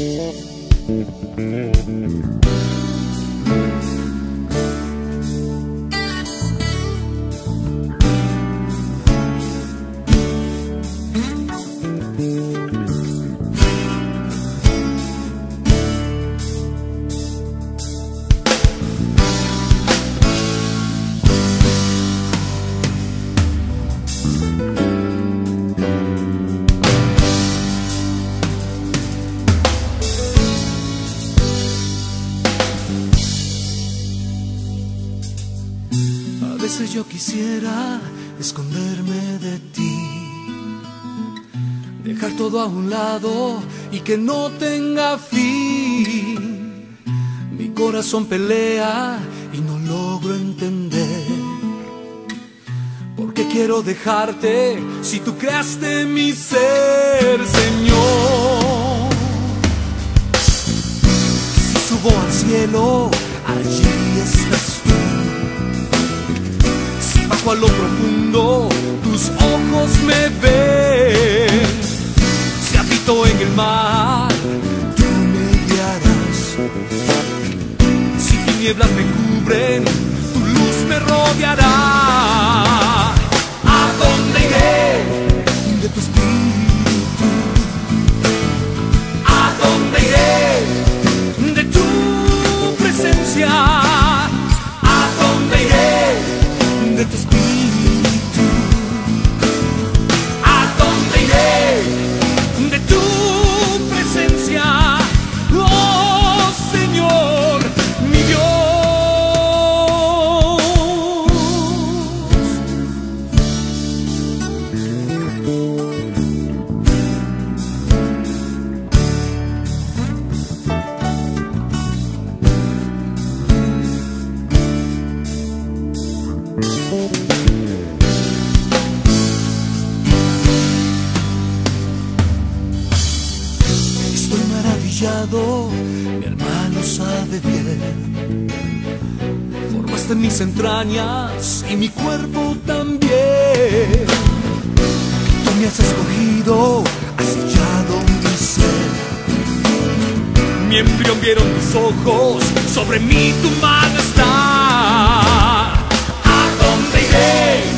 A veces yo quisiera esconderme de ti, dejar todo a un lado y que no tenga fin. Mi corazón pelea y no logro entender por qué quiero dejarte si tú creaste mi ser, Señor. Si subo al cielo, allí estás tú. A lo profundo tus ojos me ven. Si habito en el mar, tú me guiarás. Si tinieblas me cubren, tu luz me rodeará. ¿A dónde iré de tu espíritu? ¿A dónde iré de tu presencia? ¿A dónde iré de tu espíritu? ¿A dónde iré de tu presencia? Oh Señor, mi Dios. Estoy maravillado, mi hermano sabe bien. Formaste mis entrañas y mi cuerpo también. Tú me has escogido, has sellado mi ser. Mi embrión vieron tus ojos, sobre mí tu mano está. ¿A dónde iré